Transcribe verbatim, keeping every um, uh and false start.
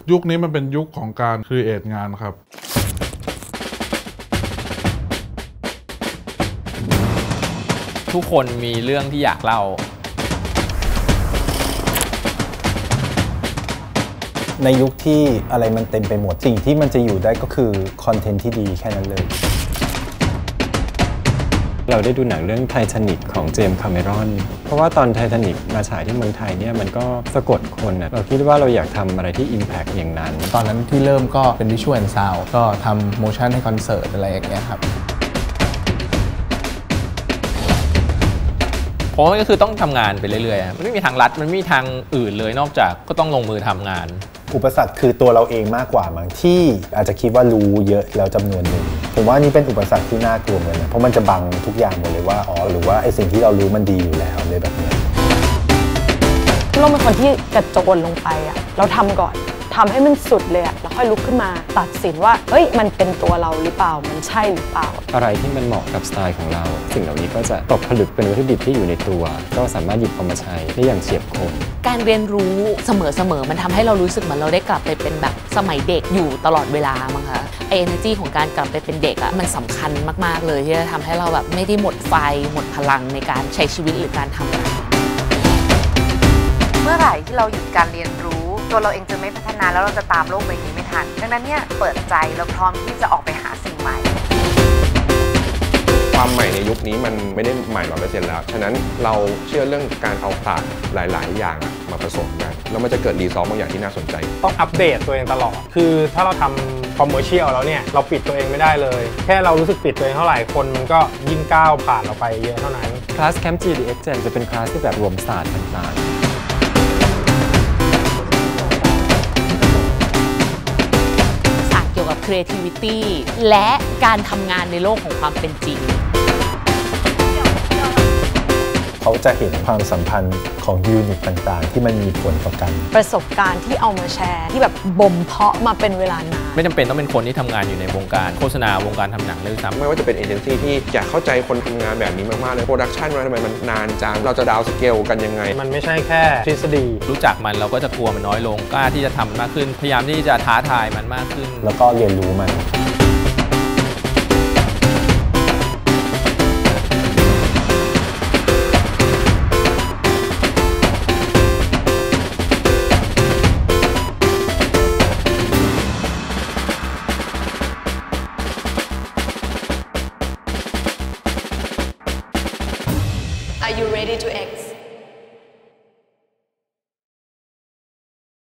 ยุคนี้มันเป็นยุคของการครีเอทงานครับทุกคนมีเรื่องที่อยากเล่าในยุคที่อะไรมันเต็มไปหมดสิ่งที่มันจะอยู่ได้ก็คือคอนเทนต์ที่ดีแค่นั้นเลยเราได้ดูหนังเรื่องไททานิคของเจมส์คาเมรอนเพราะว่าตอนไททานิคมาฉายที่เมืองไทยเนี่ยมันก็สะกดคนนะเราคิดว่าเราอยากทำอะไรที่ Impact อย่างนั้นตอนนั้นที่เริ่มก็เป็น Visual and Sound ก็ทำโมชั่นให้คอนเสิร์ตอะไรอย่างเงี้ยครับเพราะก็คือต้องทำงานไปเรื่อยๆมันไม่มีทางลัดมันไม่มีทางอื่นเลยนอกจากก็ต้องลงมือทำงานอุปสรรคคือตัวเราเองมากกว่าบางที่อาจจะคิดว่ารู้เยอะแล้วจำนวนหนึ่งผมว่านี่เป็นอุปสรรคที่น่ากลัวเหมือนกันเพราะมันจะบังทุกอย่างหมดเลยว่าอ๋อหรือว่าไอ้สิ่งที่เรารู้มันดีอยู่แล้วเลยแบบนี้เราเป็นคนที่กระโจนลงไปอ่ะเราทำก่อนทำให้มันสุดเลยอ่ะแล้วค่อยลุกขึ้นมาตัดสินว่าเฮ้ยมันเป็นตัวเราหรือเปล่ามันใช่หรือเปล่าอะไรที่มันเหมาะกับสไตล์ของเราสิ่งเหล่านี้ก็จะตกผลึกเป็นวัตถุดิบที่อยู่ในตัวก็สามารถหยิบเอามาใช้ได้อย่างเฉียบคมการเรียนรู้เสมอๆมันทำให้เรารู้สึกเหมือนเราได้กลับไปเป็นแบบสมัยเด็กอยู่ตลอดเวลามั้งคะไอเอเนอร์จีของการกลับไปเป็นเด็กอะมันสำคัญมากๆเลยที่จะทำให้เราแบบไม่ได้หมดไฟหมดพลังในการใช้ชีวิตหรือการทำงานเมื่อไหร่ที่เราหยุดการเรียนรู้ตัวเราเองจะไม่พัฒนาแล้วเราจะตามโลกใบนี้ไม่ทันดังนั้นเนี่ยเปิดใจแล้วพร้อมที่จะออกไปหาสิ่งใหม่ความใหม่ในยุคนี้มันไม่ได้ใหม่ร้อยเปอร์เซ็นต์แล้วฉะนั้นเราเชื่อเรื่องการเอาศาสตร์หลายๆอย่างมาผสมกันแล้วมันจะเกิดรีซอสบางอย่างที่น่าสนใจต้องอัปเดตตัวเองตลอดคือถ้าเราทำคอมเมอร์เชียลแล้วเนี่ยเราปิดตัวเองไม่ได้เลยแค่เรารู้สึกปิดตัวเองเท่าไหร่คนมันก็ยิ่งก้าวผ่านเราไปเยอะเท่านั้นคลาสแคมป์ จี ดี เอ็กซ์ Gen จะเป็นคลาสที่แบบรวมศาสตร์ต่างๆเกี่ยวกับ creativity และการทำงานในโลกของความเป็นจริงเขาจะเห็นความสัมพันธ์ของยูนิตต่างๆที่มันมีผลต่อกันประสบการณ์ที่เอามาแชร์ที่แบบบ่มเพาะมาเป็นเวลานานไม่จำเป็นต้องเป็นคนที่ทำงานอยู่ในวงการโฆษณาวงการทำหนังเลยซ้ำไม่ว่าจะเป็นเอเจนซี่ที่อยากเข้าใจคนทำงานแบบนี้มากๆเลยโปรดักชันมันทำไมมันนานจังเราจะดาวสเกลกันยังไงมันไม่ใช่แค่ทฤษฎีรู้จักมันเราก็จะกลัวมันน้อยลงกล้าที่จะทำมากขึ้นพยายามที่จะท้าทายมันมากขึ้นแล้วก็เรียนรู้มัน